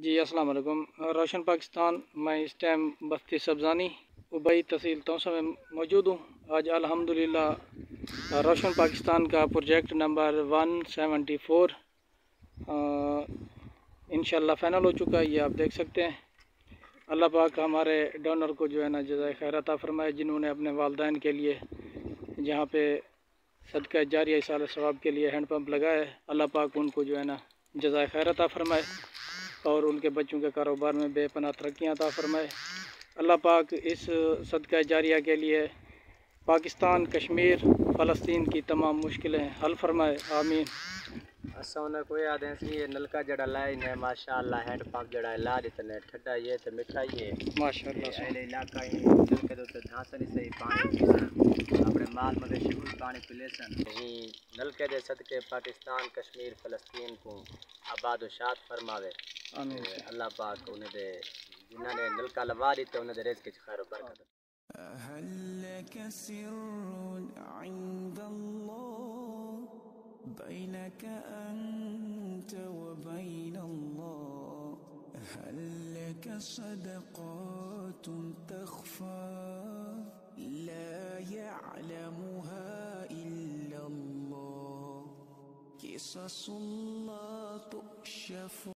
جی السلام علیکم۔ روشن پاکستان، میں اس ٹائم بستی سبزانی ابئی تحصیل توسا میں موجود ہوں۔ آج الحمدللہ روشن پاکستان کا پروجیکٹ نمبر 174 انشاءاللہ فائنل ہو چکا ہے، یہ آپ دیکھ سکتے ہیں۔ اللہ پاک ہمارے ڈونر کو جو ہے نا جزائے خیر عطا فرمائے، جنہوں نے اپنے والدین کے لیے جہاں پہ صدقہ جاریہ ایصال ثواب کے لیے ہینڈ پمپ لگایا ہے، اللہ پاک ان کو جو ہے نا جزائے خیر عطا فرمائے اور ان کے بچوں کے کاروبار میں بے پناہ ترقیاں عطا فرمائے۔ اللہ پاک اس صدقہ جاریہ کے لیے پاکستان، کشمیر، فلسطین کی تمام مشکلیں حل فرمائے، آمین۔ اساں کوئی آدھے سی نلکا جڑا لائے نے ماشاءاللہ ہینڈ پمپ جڑا لا دیتے ٹھڈا یہ تے میٹھا یہ ماشاءاللہ اہل علاقہ ہی نلکے دے دھاسن سے پانی پیسن، اپنے مال مویشی کو پانی پلے سن۔ نلکے دے صدقے پاکستان، کشمیر، فلسطین کو آباد و شاد فرماوے، آمین۔ اللہ پاک انہیں دے جنہاں نے نلکا لوا دیتے انہیں دے رزق وچ خیر و برکت۔ هل لك سر عند الله بينك أنت وبين الله؟ هل لك صدقات تخفى لا يعلمها إلا الله؟ قصص لا تكشف